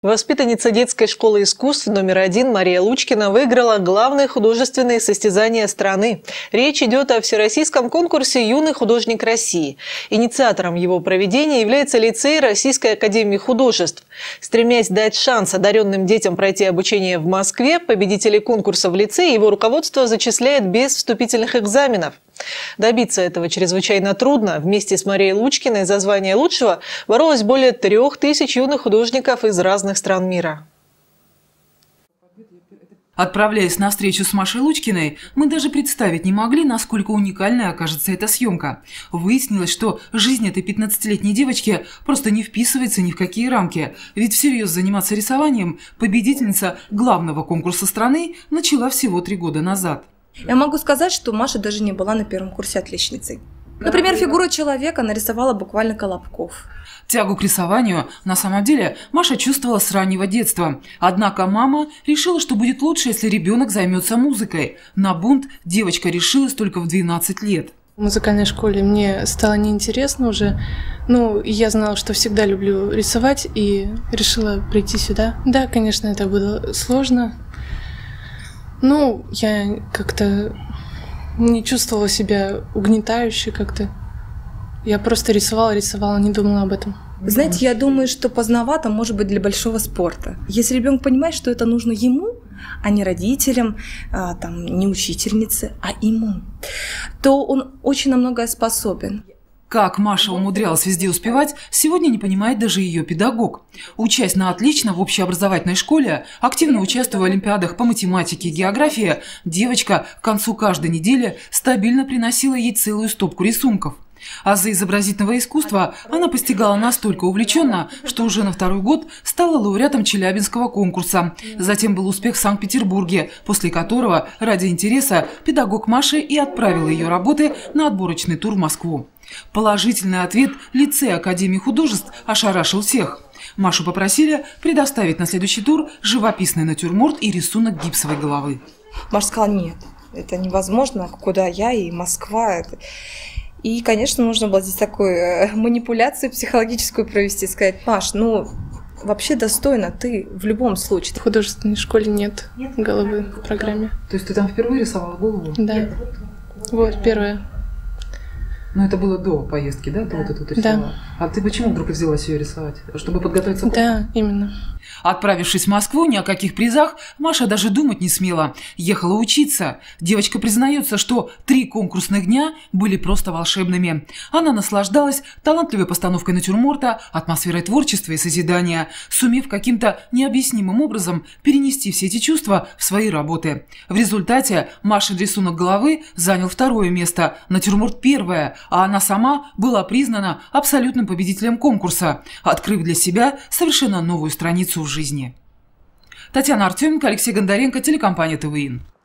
Воспитанница детской школы искусств номер 1 Мария Лучкина выиграла главные художественные состязания страны. Речь идет о всероссийском конкурсе «Юный художник России». Инициатором его проведения является лицей Российской академии художеств. Стремясь дать шанс одаренным детям пройти обучение в Москве, победителей конкурса в лицее его руководство зачисляет без вступительных экзаменов. Добиться этого чрезвычайно трудно. Вместе с Марией Лучкиной за звание лучшего боролось более 3000 юных художников из разных стран мира. Отправляясь на встречу с Машей Лучкиной, мы даже представить не могли, насколько уникальной окажется эта съемка. Выяснилось, что жизнь этой 15-летней девочки просто не вписывается ни в какие рамки. Ведь всерьез заниматься рисованием победительница главного конкурса страны начала всего 3 года назад. Я могу сказать, что Маша даже не была на первом курсе отличницей. Например, фигуру человека нарисовала буквально Колобков. Тягу к рисованию на самом деле Маша чувствовала с раннего детства. Однако мама решила, что будет лучше, если ребенок займется музыкой. На бунт девочка решилась только в 12 лет. В музыкальной школе мне стало неинтересно уже. Я знала, что всегда люблю рисовать, и решила прийти сюда. Да, конечно, это было сложно. Я как-то не чувствовала себя угнетающе как-то. Я просто рисовала, не думала об этом. Знаете, я думаю, что поздновато может быть для большого спорта. Если ребенок понимает, что это нужно ему, а не родителям, не учительнице, а ему, то он очень на многое способен. Как Маша умудрялась везде успевать, сегодня не понимает даже ее педагог. Учась на отлично в общеобразовательной школе, активно участвуя в олимпиадах по математике и географии, девочка к концу каждой недели стабильно приносила ей целую стопку рисунков. Азы изобразительного искусства она постигала настолько увлеченно, что уже на 2-й год стала лауреатом Челябинского конкурса. Затем был успех в Санкт-Петербурге, после которого ради интереса педагог Маши и отправила ее работы на отборочный тур в Москву. Положительный ответ лицея Академии художеств ошарашил всех. Машу попросили предоставить на следующий тур живописный натюрморт и рисунок гипсовой головы. Маша сказала: нет, это невозможно, куда я и Москва. И, конечно, нужно было здесь такую манипуляцию психологическую провести, сказать: Маш, вообще достойно ты в любом случае. В художественной школе нет головы в программе. То есть ты там впервые рисовала голову? Да. Вот, первое. Но это было до поездки, да? Ты вот эту рисовала? Да. А ты почему вдруг взялась ее рисовать? Чтобы подготовиться к конкурсу? Да, именно. Отправившись в Москву, ни о каких призах Маша даже думать не смела. Ехала учиться. Девочка признается, что 3 конкурсных дня были просто волшебными. Она наслаждалась талантливой постановкой натюрморта, атмосферой творчества и созидания, сумев каким-то необъяснимым образом перенести все эти чувства в свои работы. В результате Машин рисунок головы занял 2-е место, натюрморт 1-е, а она сама была признана абсолютным победителем конкурса, открыв для себя совершенно новую страницу в жизни. Татьяна Артеменко, Алексей Гондаренко, телекомпания ТВИН.